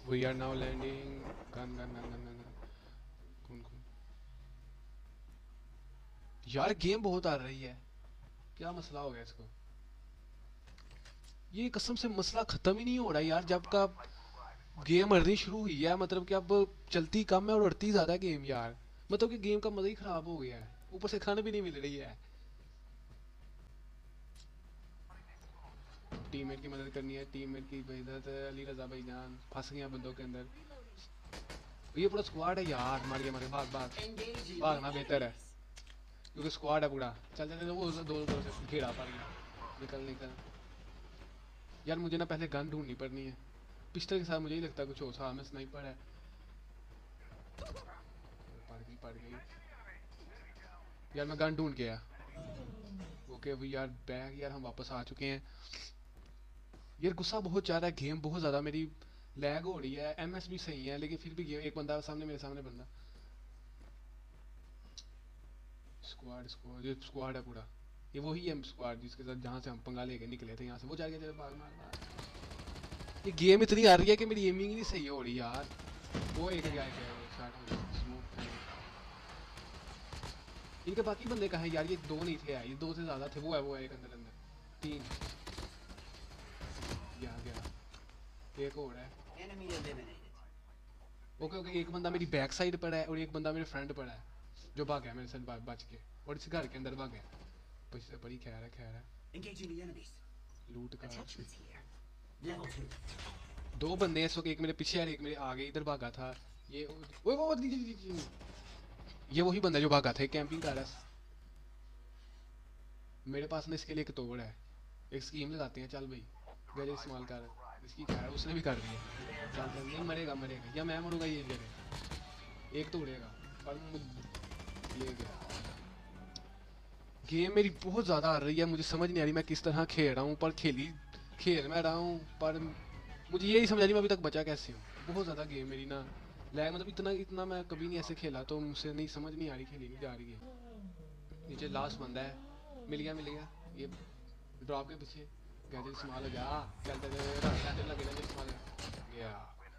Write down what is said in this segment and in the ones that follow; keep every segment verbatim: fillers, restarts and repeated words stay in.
We are now landing. गन गन गन गन गन। कौन कौन? यार गेम बहुत आ रही है, क्या मसला हो गया इसको? ये कसम से मसला खत्म ही नहीं हो रहा यार, जब का गेम बढ़नी शुरू हुई है, मतलब कि अब चलती कम है और बढ़ती ज्यादा है गेम यार। मतलब कि गेम का मजा ही खराब हो गया है, ऊपर से खाना भी नहीं मिल रही है। टीममेट की मदद करनी है, टीममेट की बेइज्जत है। अली रजा भाई जान फंस गया बंदों के अंदर। ये पूरा स्क्वाड है यार, मार गया मारे, भाग भाग। भागना बेहतर है क्योंकि स्क्वाड है पूरा। चल चल चल, वो दो दो से घेरा पड़ गया। निकल निकल। यार मुझे ना पहले गन ढूंढनी पड़नी है। पिस्टल के साथ मुझे ही लगता है कुछ हो सा में स्नाइपर है। पड़ गई पड़ गई। यार मैं गन ढूंढ के आया। ओके वी आर बैक यार, हम वापस आ चुके हैं। यार गुस्सा बहुत जा रहा है, गेम बहुत ज़्यादा मेरी लैग हो रही है। एम एस भी सही है लेकिन फिर भी गेम, एक बंदा सामने, मेरे सामने बंदा। स्क्वाड स्क्वाड, ये स्क्वाड है पूरा। ये वही है स्क्वाड जिसके साथ जहाँ से हम पंगा लेके निकले थे यहाँ से। वो जा गया, चलो मार मार मार। ये गेम इतनी आ रही है कि मेरी एमिंग ही नहीं सही हो रही यार। वो एक गया है, वो स्टार्ट हो गया स्मोक है। इनके बाकी बंदे कहाँ हैं यार? ये दो नहीं थे यार, ये दो से ज़्यादा थे। वो है वो है एक अंदर अंदर। तीन। ये आ गया। एक और है। Enemy eliminated. ओके ओके, एक बंदा मेरी बैक साइड पर है और एक बंदा मेरे फ्रंट पर है जो भाग गया मेरे साथ बच बच के, और इस घर के अंदर भाग गया। पीछे बड़ी खैर है खैर है। Engaging the enemies. लूट का Attachments here. Level two. दो बंदे हैं इस वक्त, एक मेरे पीछे है एक मेरे आगे, इधर भागा था ये। ओए वो नीचे नीचे नीचे। ये वही बंदा जो भागा था, कैंपिंग कर रहा है। मेरे पास ना इसके लिए एक तोड़ है, एक स्कीम लगाते हैं। चल भाई गैजेट इस्तेमाल कर। इसकी खैर उसने भी कर दी है। चल चल, नहीं मरेगा मरेगा, या मैं मरूंगा ये जगह। एक तो उड़ेगा पर मुझ- ये गया। गेम मेरी बहुत ज़्यादा आ रही है, मुझे समझ नहीं आ रही मैं किस तरह खेल रहा हूँ, पर खेली खेल मैं रहा हूँ पर मुझे यही समझ आ रही मैं अभी तक बचा कैसे हूँ। बहुत ज़्यादा गेम मेरी ना लैग, मतलब इतना इतना मैं कभी नहीं ऐसे खेला, तो मुझसे नहीं समझ नहीं आ रही, खेली नहीं जा रही है। नीचे लास्ट बंदा है। मिल गया मिल गया। ये ड्रॉप के पीछे। गैजेट इस्तेमाल हो गया। चलते चलते लगे गैजेट इस्तेमाल हो गया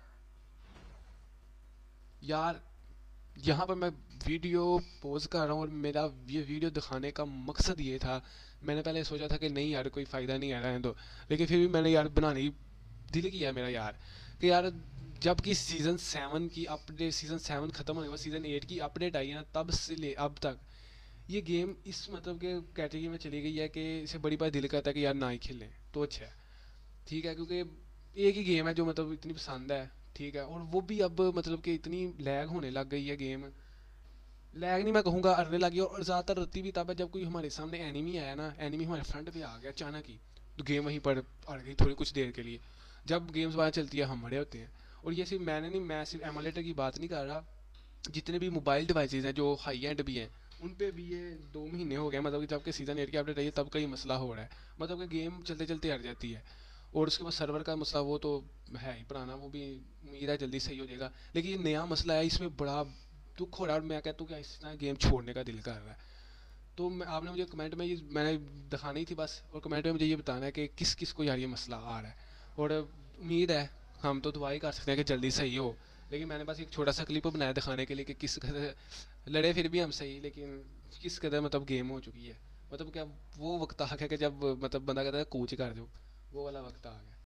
यार। यहाँ पर मैं वीडियो पोज कर रहा हूँ और मेरा ये वीडियो दिखाने का मकसद ये था। मैंने पहले सोचा था कि नहीं यार कोई फ़ायदा नहीं आ रहा है तो, लेकिन फिर भी मैंने यार बनाने दिल किया मेरा यार कि यार जब कि सीज़न सेवन की अपडेट, सीज़न सेवन ख़त्म होने के बाद सीज़न एट की अपडेट आई है ना, तब से ले अब तक ये गेम इस मतलब के कैटेगरी में चली गई है कि इसे बड़ी बार दिल करता है कि यार ना ही खेलें तो अच्छा है। ठीक है क्योंकि एक ही गेम है जो मतलब इतनी पसंद है। ठीक है, और वो भी अब मतलब कि इतनी लैग होने लग गई है गेम। लैग नहीं मैं कहूँगा, अड़ने लगी। और ज़्यादातर रहती भी तब है जब कोई हमारे सामने एनिमी आया ना, एनिमी हमारे फ्रंट पे आ गया अचानक ही, तो गेम वहीं पर अड़ गई थोड़ी कुछ देर के लिए। जब गेम्स बाहर चलती है हम मरे होते हैं। और ये सिर्फ मैंने नहीं, मैं सिर्फ एमुलेटर की बात नहीं कर रहा, जितने भी मोबाइल डिवाइसेज हैं जो हाई एंड भी हैं उन पे भी ये दो महीने हो गए, मतलब कि जब के सीज़न एट की अपडेट आई है तब का ही मसला हो रहा है। मतलब कि गेम चलते चलते हट जाती है। और उसके बाद सर्वर का मसला वो तो है ही पुराना, वो भी उम्मीद है जल्दी सही हो जाएगा। लेकिन ये नया मसला है, इसमें बड़ा दुख हो रहा है। और मैं कहता हूँ कि इस तरह गेम छोड़ने का दिल कर रहा है। तो मैं, आपने मुझे कमेंट में ये मैंने दिखानी थी बस, और कमेंट में मुझे ये बताना है कि किस किस को यार ये मसला आ रहा है। और उम्मीद है, हम तो दुआ ही कर सकते हैं कि जल्दी सही हो। लेकिन मैंने बस एक छोटा सा क्लिप बनाया दिखाने के लिए कि किस कदर लड़े फिर भी हम सही, लेकिन किस कदर मतलब गेम हो चुकी है। मतलब क्या वो वक्त आ गया कि जब मतलब बंदा कहता है कूच कर दो, वो वाला वक्त आ गया।